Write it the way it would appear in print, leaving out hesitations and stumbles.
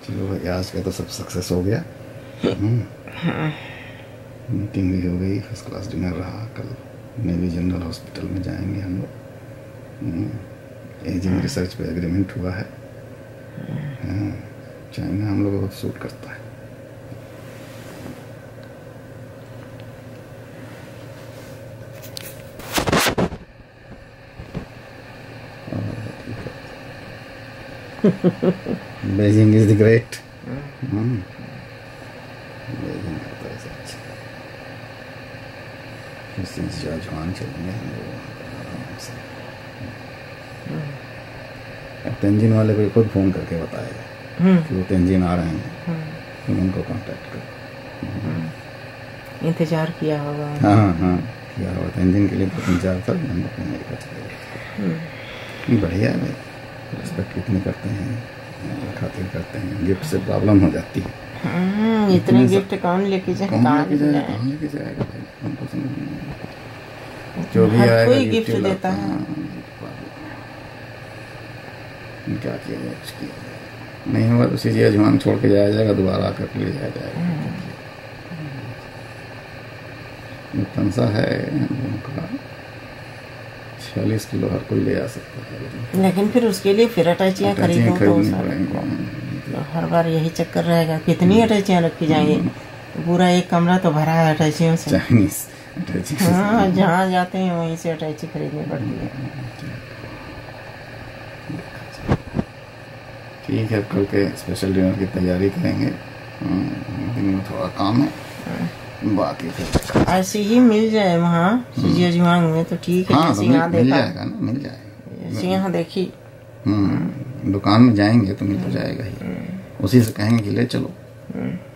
चलो भाई, आज का तो सब सक्सेस हो गया। मीटिंग भी हो गई, फर्स्ट क्लास डिनर रहा। कल नेवी जनरल हॉस्पिटल में जाएंगे हम लोग। एजिंग रिसर्च पे एग्रीमेंट हुआ है। चाइना हम लोग बहुत सूट करता है। Beijing is the great. Beijing आता है सच। जवान चलेंगे हम लोग आराम से। तेंजिन वाले को खुद फोन करके बताएगा कि वो तेंजिन आ रहे हैं, तुम उनको कांटेक्ट करो। इंतजार किया होगा। हाँ किया होगा। तेंजिन के लिए तो 3-4 साल हम लोग अमेरिका चले गए। बढ़िया है भाई, रिस्पेक्ट कितनी करते हैं, खातिर करते हैं। गिफ्ट से प्रॉब्लम हो जाती है। इतने गिफ्ट कौन लेके जाएगा? कौन लेके जाएगा भाई? हमको समझ नहीं आता। जो भी आएगा कोई गिफ्ट देता है। क्या किया जाए, कुछ किया जाए नहीं होगा तो सीधे अजमान छोड़ के जाया जाएगा, दोबारा आकर के ले जाया जाएगा। तनसा है उनका 46 किलो हर कोई ले आ सकता है, लेकिन फिर उसके लिए फिर अटैचियाँ खरीदनी पड़ेंगी। हर बार यही चक्कर रहेगा, कितनी अटैचियाँ रखी जाएंगी? पूरा एक कमरा तो भरा है अटैचियों से। चाइनीज हाँ, जहाँ जाते हैं वहीं से अटैची खरीदनी पड़ती है। ठीक है, कल के स्पेशल डिनर की तैयारी करेंगे। दिन में थोड़ा काम है, बाकी फिर ऐसे ही मिल जाए वहाँ सिजियाजुआंग में तो ठीक है। हाँ, जैसे यहाँ मिल देखा, जाएगा ना, मिल जाएगा। जैसे यहाँ देखी। दुकान में जाएंगे तो मिल तो जाएगा ही। उसी से कहेंगे कि ले चलो।